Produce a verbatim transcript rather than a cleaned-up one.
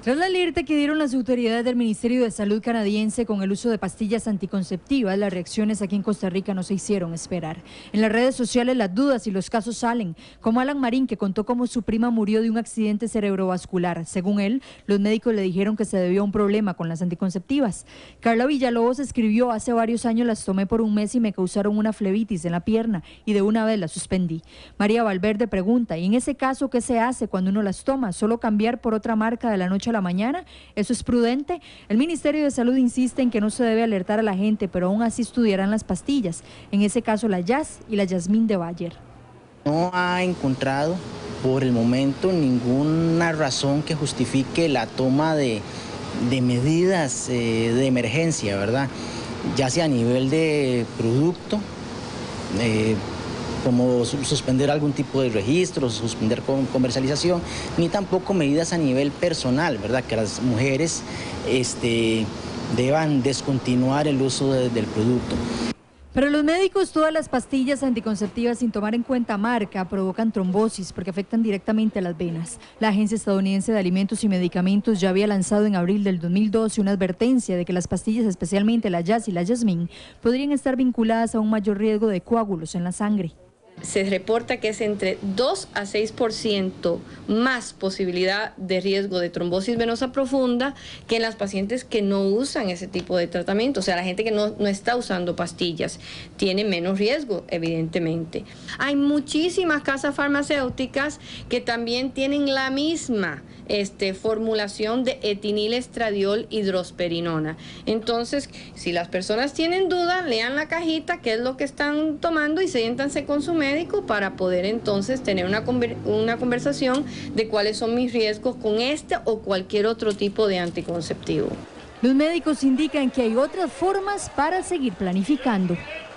Tras la alerta que dieron las autoridades del Ministerio de Salud canadiense con el uso de pastillas anticonceptivas, las reacciones aquí en Costa Rica no se hicieron esperar. En las redes sociales las dudas y los casos salen, como Alan Marín, que contó cómo su prima murió de un accidente cerebrovascular. Según él, los médicos le dijeron que se debió a un problema con las anticonceptivas. Carla Villalobos escribió: hace varios años las tomé por un mes y me causaron una flebitis en la pierna y de una vez las suspendí. María Valverde pregunta: ¿y en ese caso qué se hace cuando uno las toma? ¿Solo cambiar por otra marca de la noche a la mañana? ¿Eso es prudente? El Ministerio de Salud insiste en que no se debe alertar a la gente, pero aún así estudiarán las pastillas, en ese caso la Jazz y la Jasmine de Bayer. No ha encontrado por el momento ninguna razón que justifique la toma de, de medidas eh, de emergencia, ¿verdad? Ya sea a nivel de producto, eh, como suspender algún tipo de registro, suspender comercialización, ni tampoco medidas a nivel personal, ¿verdad? Que las mujeres este, deban descontinuar el uso de, del producto. Para los médicos, todas las pastillas anticonceptivas sin tomar en cuenta marca provocan trombosis porque afectan directamente a las venas. La Agencia Estadounidense de Alimentos y Medicamentos ya había lanzado en abril del dos mil doce una advertencia de que las pastillas, especialmente la Jazz y la Jasmine, podrían estar vinculadas a un mayor riesgo de coágulos en la sangre. Se reporta que es entre dos a seis por ciento más posibilidad de riesgo de trombosis venosa profunda que en las pacientes que no usan ese tipo de tratamiento. O sea, la gente que no, no está usando pastillas tiene menos riesgo, evidentemente. Hay muchísimas casas farmacéuticas que también tienen la misma este, formulación de etinilestradiol hidrosperinona. Entonces, si las personas tienen dudas, lean la cajita, qué es lo que están tomando y siéntanse con su médico para poder entonces tener una, una conversación de cuáles son mis riesgos con este o cualquier otro tipo de anticonceptivo. Los médicos indican que hay otras formas para seguir planificando.